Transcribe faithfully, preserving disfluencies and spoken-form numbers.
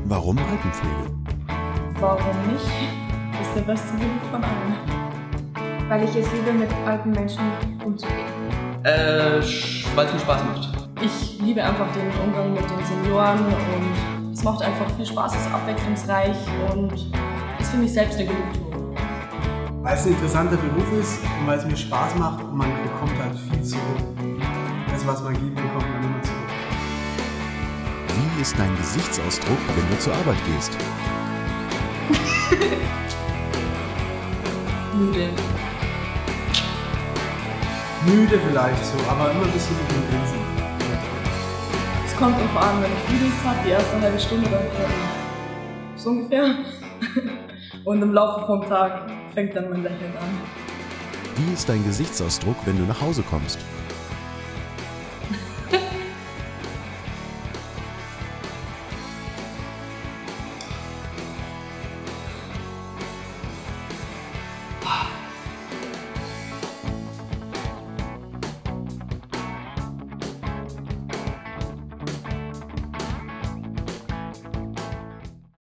Warum Altenpflege? Warum nicht? Ist der beste Beruf von allen. Weil ich es liebe, mit alten Menschen umzugehen. Äh, weil es mir Spaß macht. Ich liebe einfach den Umgang mit den Senioren und es macht einfach viel Spaß, es ist abwechslungsreich und das finde ich selbst eine Genugtuung. Weil es ein interessanter Beruf ist und weil es mir Spaß macht und man bekommt halt viel zurück. Das, was man gibt, bekommt man immer zurück. Wie ist dein Gesichtsausdruck, wenn du zur Arbeit gehst? Müde. Müde vielleicht so, aber immer ein bisschen mit dem Grinsen. Es kommt drauf an, wenn ich Videos habe, die erste halbe Stunde, dann äh, so ungefähr. Und im Laufe vom Tag fängt dann mein Lächeln an. Wie ist dein Gesichtsausdruck, wenn du nach Hause kommst?